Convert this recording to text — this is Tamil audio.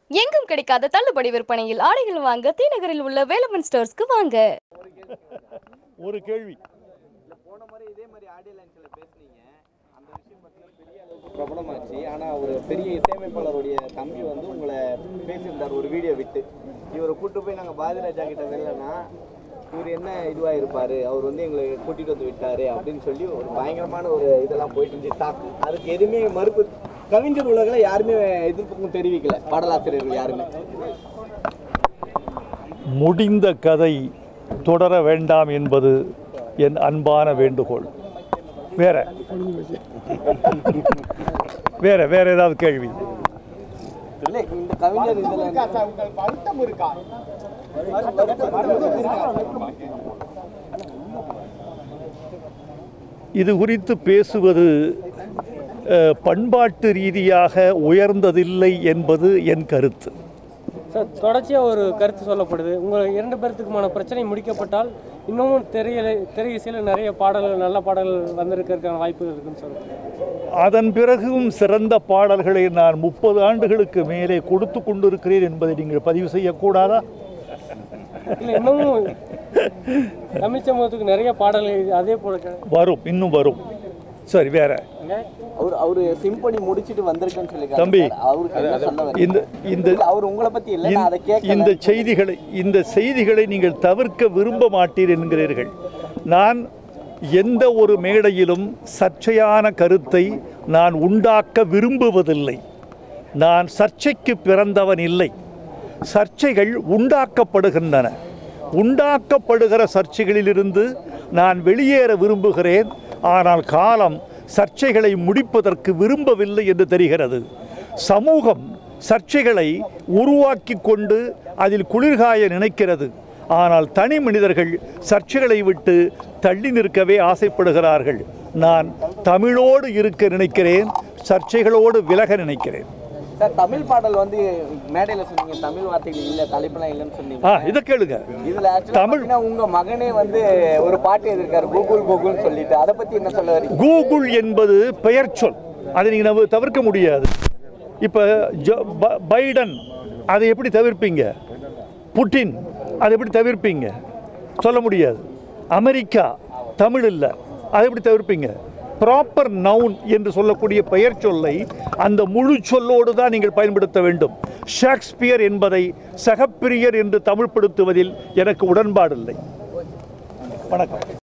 எங்கும் கிடைக்காத தள்ளுபடி விற்பனையில் ஆடைகள் வாங்க தீநகரில் உள்ள வேலவன் ஸ்டோர்ஸ்க்கு வாங்க. ஒரு கேள்வி. போன முறை இதே மாதிரி ஆடியோ லான்ச்ல பேசுனீங்க. அந்த விஷயம் பத்தின பெரிய அளவுக்கு பிரபலமாச்சு. ஆனா ஒரு பெரிய இசையமைப்பாளருடைய தம்பி வந்து உங்களை பேசியிருந்தார் ஒரு வீடியோ விட்டு. இவரை கூட்டு போய் நாங்கள் பாரதிராஜா கிட்ட வரலன்னா இவர் என்ன இதுவாக இருப்பார், அவர் வந்து எங்களை கூட்டிகிட்டு வந்து விட்டார் அப்படின்னு சொல்லி ஒரு பயங்கரமான ஒரு இதெல்லாம் போயிட்டு இருந்துச்சு டாக்கு. அதுக்கு எதுவுமே மறுப்பு கவிஞர் உலகில் யாருமே எதிர்ப்புக்கும் தெரிவிக்கல, பாடலாசிரியர்கள் யாருமே. முடிந்த கதை தொடர வேண்டாம் என்பது என் அன்பான வேண்டுகோள். வேற வேற வேற ஏதாவது கேள்வி? இல்லை, இந்த கவிஞர் வருத்தம் இருக்கா? இது குறித்து பேசுவது பண்பாட்டு ரீதியாக உயர்ந்ததில்லை என்பது என் கருத்து. சார், தொடர்ச்சியாக ஒரு கருத்து சொல்லப்படுது. உங்கள் 2 பேர்த்துக்குமான பிரச்சனை முடிக்கப்பட்டால் இன்னமும் திரை இசையில் நிறைய பாடல்கள், நல்ல பாடல்கள் வந்திருக்கிறதுக்கான வாய்ப்புகள் இருக்குன்னு சொல்லுங்கள். அதன் பிறகும் சிறந்த பாடல்களை நான் 30 ஆண்டுகளுக்கு மேலே கொடுத்து கொண்டிருக்கிறேன் என்பதை நீங்கள் பதிவு செய்யக்கூடாதா? இல்லை, இன்னமும் தமிழ் சமூகத்துக்கு நிறைய பாடல்கள் அதே போல வரும், இன்னும் வரும். சரி, வேற. அவரு சிம்பனி முடிச்சிட்டு வந்திருக்குன்னு சொல்லி தம்பி, அவர் உங்களை பத்தி இல்ல, நான் அதை கேட்க இந்த செய்திகளை நீங்கள் தவிர்க்க விரும்ப மாட்டீர் என்கிறீர்கள். நான் எந்த ஒரு மேடையிலும் சர்ச்சையான கருத்தை நான் உண்டாக்க விரும்புவதில்லை. நான் சர்ச்சைக்கு பிறந்தவன் இல்லை. சர்ச்சைகள் உண்டாக்கப்படுகின்றன. உண்டாக்கப்படுகிற சர்ச்சைகளிலிருந்து நான் வெளியேற விரும்புகிறேன். ஆனால் காலம் சர்ச்சைகளை முடிப்பதற்கு விரும்பவில்லை என்று தெரிகிறது. சமூகம் சர்ச்சைகளை உருவாக்கி கொண்டு அதில் குளிர்காய நினைக்கிறது. ஆனால் தனி மனிதர்கள் சர்ச்சைகளை விட்டு தள்ளி நிற்கவே ஆசைப்படுகிறார்கள். நான் தமிழோடு இருக்க நினைக்கிறேன், சர்ச்சைகளோடு விலக நினைக்கிறேன். சார், தமிழ் பாடல் வந்து மேடையில் சொன்னீங்க, தமிழ் வார்த்தைகள் இல்லை, தலைப்பெல்லாம் இல்லைன்னு சொன்னீங்க. இதை கேளுங்க. இதுல தமிழ் உங்க மகனே வந்து ஒரு பாட்டு எதிர்க்காரு, கூகுள் சொல்லிட்டு. அதை பத்தி என்ன சொல்ல வரீங்க? கூகுள் என்பது பெயர் சொல், அதை நீங்கள் தவிர்க்க முடியாது. இப்போ பைடன், அதை எப்படி தவிர்ப்பீங்க? புட்டின், அதை எப்படி தவிர்ப்பீங்க? சொல்ல முடியாது. அமெரிக்கா, தமிழ் இல்லை, அதை எப்படி தவிர்ப்பீங்க? ப்ராப்பர் நவுன் என்று சொல்லக்கூடிய பெயர் சொல்லை அந்த முழு சொல்லோடு தான் நீங்கள் பயன்படுத்த வேண்டும். ஷேக்ஸ்பியர் என்பதை சகப்பிரியர் என்று தமிழ்படுத்துவதில் எனக்கு உடன்பாடில்லை. வணக்கம்.